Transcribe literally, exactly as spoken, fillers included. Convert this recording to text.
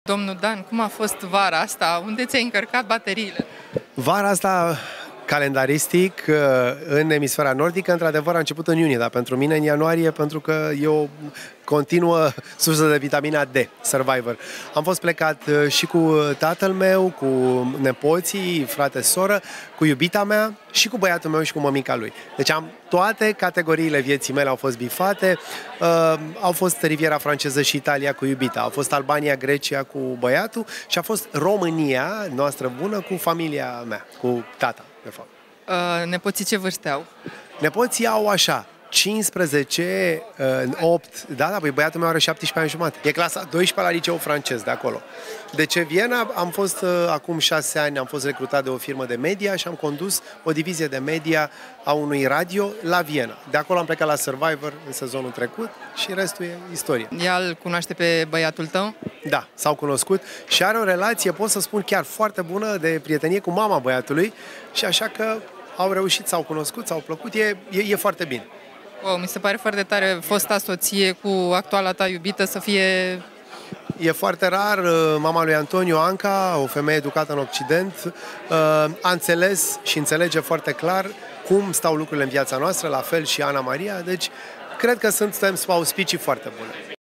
Domnul Dan, cum a fost vara asta? Unde ți-ai încărcat bateriile? Vara asta, calendaristic, în emisfera nordică, într-adevăr a început în iunie, dar pentru mine în ianuarie, pentru că e o continuă sursă de vitamina D, Survivor. Am fost plecat și cu tatăl meu, cu nepoții, frate, soră, cu iubita mea și cu băiatul meu și cu mămica lui. Deci am toate categoriile vieții mele au fost bifate. Uh, au fost Riviera franceză și Italia cu iubita, au fost Albania, Grecia cu băiatul și a fost România noastră bună cu familia mea, cu tata, de fapt. Uh, nepoții ce vârste au? Nepoții au așa, cincisprezece, opt, da, da, păi băiatul meu are șaptesprezece ani jumate. E clasa doisprezecea la liceu francez de acolo. De ce Viena? Am fost, acum șase ani, am fost recrutat de o firmă de media și am condus o divizie de media a unui radio la Viena. De acolo am plecat la Survivor în sezonul trecut și restul e istorie. Ea îl cunoaște pe băiatul tău? Da, s-au cunoscut și are o relație, pot să spun, chiar foarte bună de prietenie cu mama băiatului și așa că au reușit, s-au cunoscut, s-au plăcut, e, e, e foarte bine. Wow, mi se pare foarte tare fosta soție cu actuala ta iubită să fie... E foarte rar, mama lui Antonio, Anca, o femeie educată în Occident, a înțeles și înțelege foarte clar cum stau lucrurile în viața noastră, la fel și Ana Maria, deci cred că suntem auspicii foarte bune.